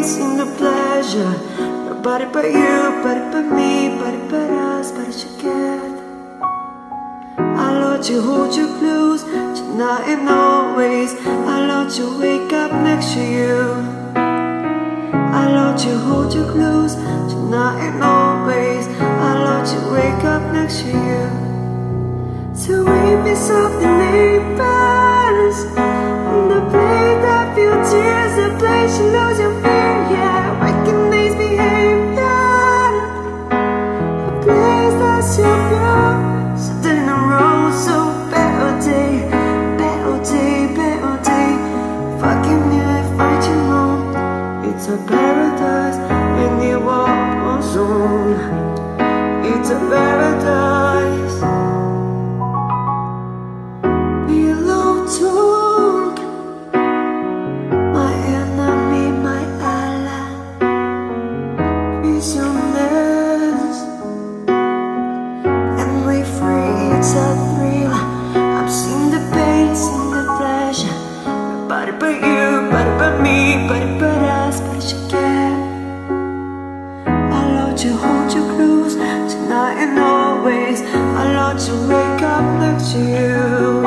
in the pleasure. Nobody but you, nobody but me, nobody but us, but together. I love to hold you close, tonight and always. I love to wake up next to you. I love to hold you close, tonight and always. I love to wake up next to you. So wake me softly, neighbors. In the place that feel tears, the place you lose your fear. Yeah, recognize behavior. A place that's your pure. Something in a row, so better day, better day, better day. Fucking me if I you know it's a paradise in the war zone. It's a paradise. Below talk, my enemy, my ally. Visionless, and we free. It's a thrill. I've seen the pain, seen the pleasure. Nobody but you, nobody but me, nobody but us, but you can. I love to hold you close, tonight and always. I love to wake up next to you.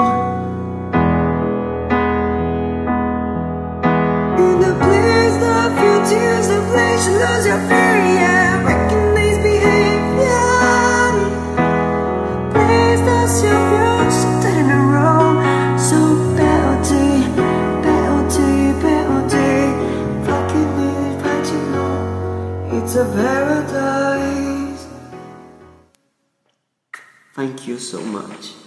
In the place that feel tears, the place you lose your fear. Yeah, recognize behavior. A place that's your pure, something in a row. So better day, better day, better day. Fucking me, but you know it's a paradise. Thank you so much.